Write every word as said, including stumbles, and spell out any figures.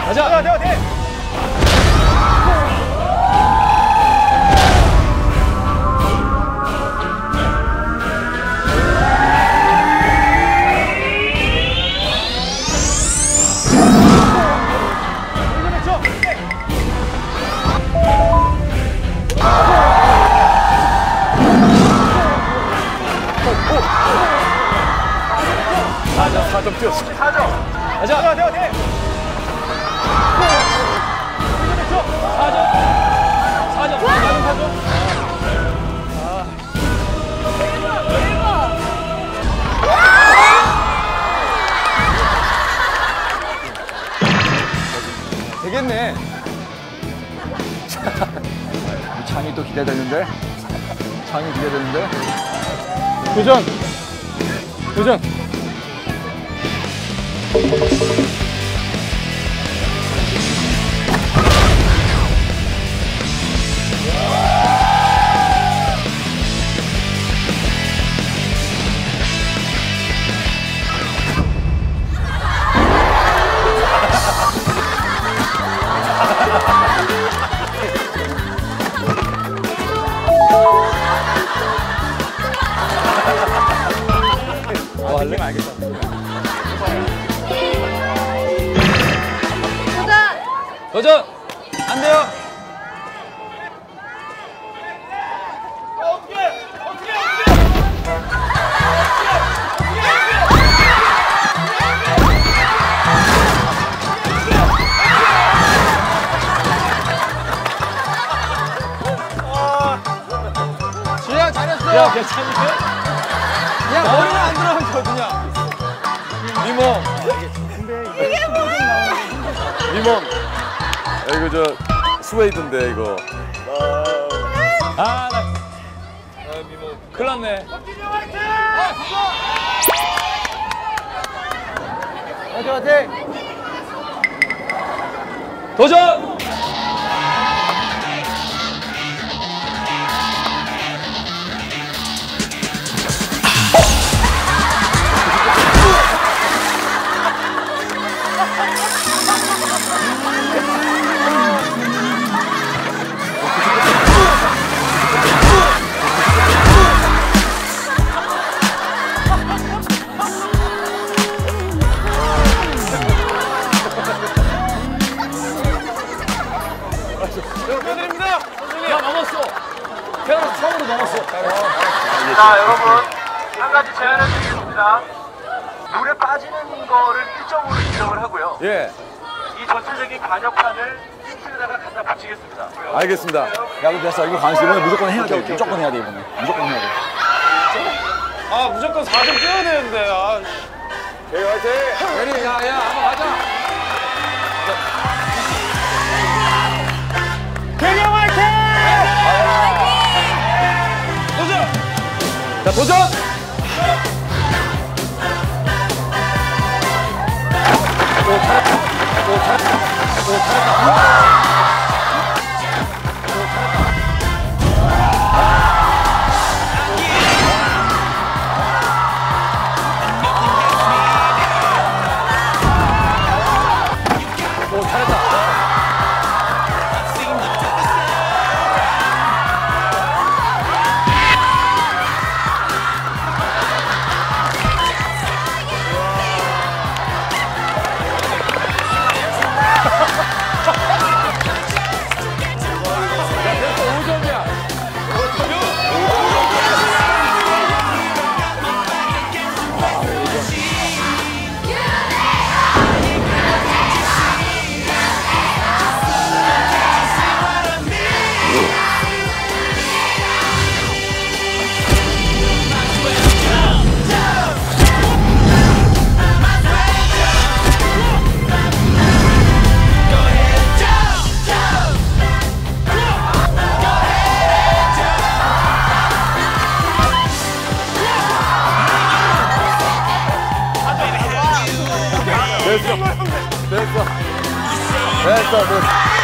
가자. 대화, 대화, 사 점 뛰었어. 사 점. 가자. 대화, 대화, 대화. 사 점. 사 점. 사 점, 사 점. 아. 대박, 대박. 되겠네. 창이 또 기대되는데? 창이 기대되는데? 도전. 도전. 아, 느낌 알겠다. 도전! 도전! 안 돼요! 어떻게! 어떻게! 어떻게! 지혜야 잘했어! 야 괜찮은데? 야 머리는 안 들어가죠 그냥. 리몬. 이게 뭐야? 리몬. 이거 저 스웨이드인데 이거. 아, 나. 아, 미모. 큰일 났네. 화이팅, 화이팅! 도전! 축하드립니다! 야, 넘었어! 태어나서 처음으로 넘었어. 자, 여러분, 한 가지 제안을 드리겠습니다. 물에 빠지는 거를 일 점으로 지정을 하고요. 예. 이 전체적인 관역판을 힌트에다가 갖다 붙이겠습니다. 알겠습니다. 야, 근데 됐어. 이거 관심 이번에 무조건 해야 돼. 무조건 해야 돼, 이번에. 무조건 해야 돼. 아, 무조건 사 점 뛰어야 되는데. 아. 대희 화이팅! 대리, 야, 야, 한번 가자. 대경 화이팅! 도전! 자, 도전! 오, 잘했다. 오, 잘했다. 오, 잘했다. 됐어. 됐어. 됐어. 됐어.